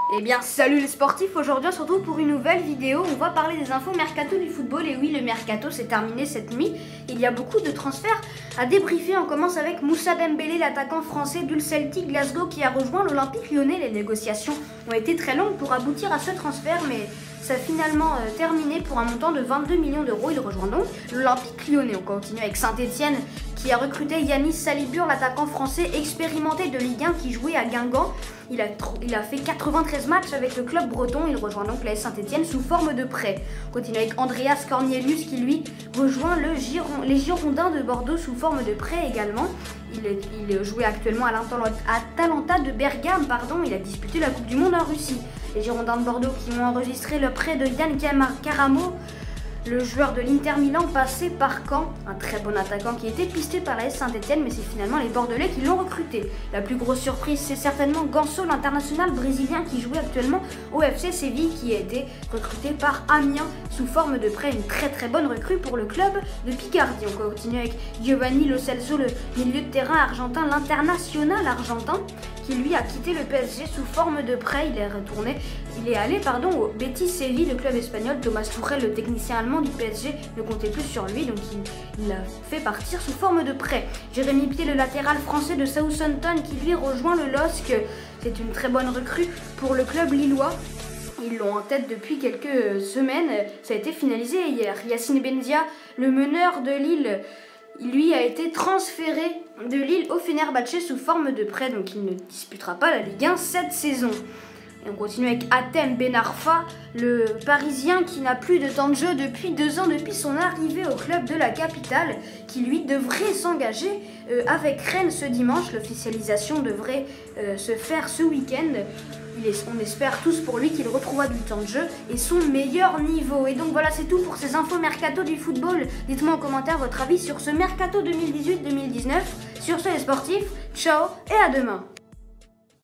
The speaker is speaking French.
Eh bien salut les sportifs, aujourd'hui on se retrouve pour une nouvelle vidéo. On va parler des infos mercato du football. Et oui, le mercato s'est terminé cette nuit. Il y a beaucoup de transferts à débriefer. On commence avec Moussa Dembélé, l'attaquant français du Celtic Glasgow qui a rejoint l'Olympique Lyonnais. Les négociations ont été très longues pour aboutir à ce transfert, mais ça a finalement terminé pour un montant de 22 millions d'euros. Il rejoint donc l'Olympique Lyonnais. On continue avec Saint-Etienne qui a recruté Yanis Salibur, l'attaquant français expérimenté de Ligue 1 qui jouait à Guingamp. Il a fait 93 matchs avec le club breton. Il rejoint donc l'AS Saint-Etienne sous forme de prêt. On continue avec Andreas Cornelius qui lui rejoint les Girondins de Bordeaux sous forme de prêt également. Il jouait actuellement à l'Atalanta de Bergame. Il a disputé la Coupe du Monde en Russie. Les Girondins de Bordeaux qui ont enregistré le prêt de Yann Caramo, le joueur de l'Inter Milan passé par Caen, un très bon attaquant qui était pisté par l'AS Saint-Etienne, mais c'est finalement les Bordelais qui l'ont recruté. La plus grosse surprise, c'est certainement Ganso, l'international brésilien qui jouait actuellement au FC Séville, qui a été recruté par Amiens sous forme de prêt. Une très bonne recrue pour le club de Picardie. On continue avec Giovanni Lo Celso, le milieu de terrain argentin, l'international argentin, qui lui a quitté le PSG sous forme de prêt. Il est allé au Betis Séville, le club espagnol. Thomas Tuchel, le technicien allemand du PSG, ne comptait plus sur lui, donc il l'a fait partir sous forme de prêt. Jérémy Pied, le latéral français de Southampton, qui lui rejoint le LOSC. C'est une très bonne recrue pour le club lillois. Ils l'ont en tête depuis quelques semaines. Ça a été finalisé hier. Yacine Benzia, le meneur de Lille, lui a été transféré de Lille au Fenerbahçe sous forme de prêt, donc il ne disputera pas la Ligue 1 cette saison. Et on continue avec Hatem Ben Arfa, le Parisien qui n'a plus de temps de jeu depuis 2 ans, depuis son arrivée au club de la capitale, qui lui devrait s'engager avec Rennes ce dimanche. L'officialisation devrait se faire ce week-end. On espère tous pour lui qu'il retrouvera du temps de jeu et son meilleur niveau. Et donc voilà, c'est tout pour ces infos mercato du football. Dites-moi en commentaire votre avis sur ce mercato 2018-2019. Sur ce les sportifs, ciao et à demain.